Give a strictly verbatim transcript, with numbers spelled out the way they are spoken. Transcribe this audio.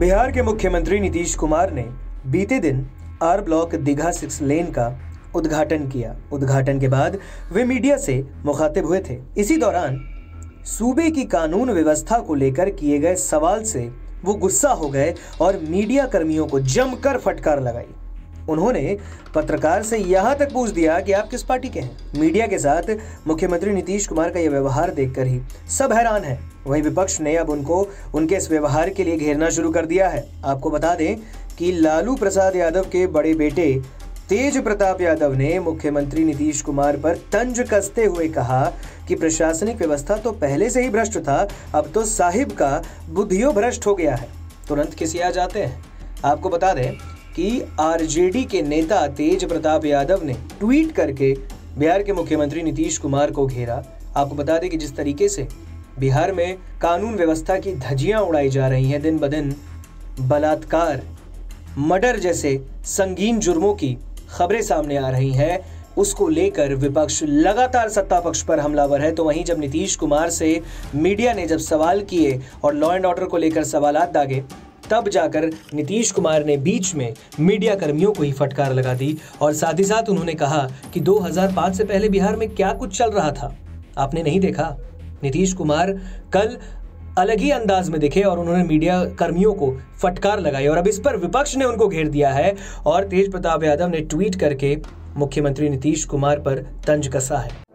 बिहार के मुख्यमंत्री नीतीश कुमार ने बीते दिन R block Digha six lane का उद्घाटन किया। उद्घाटन के बाद वे मीडिया से मुखातिब हुए थे। इसी दौरान सूबे की कानून व्यवस्था को लेकर किए गए सवाल से वो गुस्सा हो गए और मीडिया कर्मियों को जमकर फटकार लगाई। उन्होंने पत्रकार से यहां तक पूछ दिया कि आप किस पार्टी के हैं। मीडिया के साथ मुख्यमंत्री नीतीश कुमार का यह व्यवहार देखकर ही सब हैरान हैं। वहीं विपक्ष ने अब उनको उनके इस व्यवहार के लिए घेरना शुरू कर दिया है। आपको बता दें कि लालू प्रसाद यादव के बड़े बेटे तेज प्रताप यादव ने मुख्यमंत्री नीतीश कुमार पर तंज कसते हुए कहा कि प्रशासनिक व्यवस्था तो पहले से ही भ्रष्ट था, अब तो साहिब का बुद्धियो भ्रष्ट हो गया है। तुरंत खिसिया जाते हैं। आपको बता दें कि आरजेडी के नेता तेज प्रताप यादव ने ट्वीट करके बिहार के मुख्यमंत्री नीतीश कुमार को घेरा। आपको बता दें कि जिस तरीके से बिहार में कानून व्यवस्था की धज्जियां उड़ाई जा रही हैं, दिन ब दिन बलात्कार, मर्डर जैसे संगीन जुर्मों की खबरें सामने आ रही हैं, उसको लेकर विपक्ष लगातार सत्ता पक्ष पर हमलावर है। तो वहीं जब नीतीश कुमार से मीडिया ने जब सवाल किए और लॉ एंड ऑर्डर को लेकर सवालात दागे, तब जाकर नीतीश कुमार ने बीच में मीडिया कर्मियों को ही फटकार लगा दी और साथ ही साथ उन्होंने कहा कि दो हज़ार पाँच से पहले बिहार में क्या कुछ चल रहा था, आपने नहीं देखा। नीतीश कुमार कल अलग ही अंदाज में दिखे और उन्होंने मीडिया कर्मियों को फटकार लगाई और अब इस पर विपक्ष ने उनको घेर दिया है और तेज प्रताप यादव ने ट्वीट करके मुख्यमंत्री नीतीश कुमार पर तंज कसा है।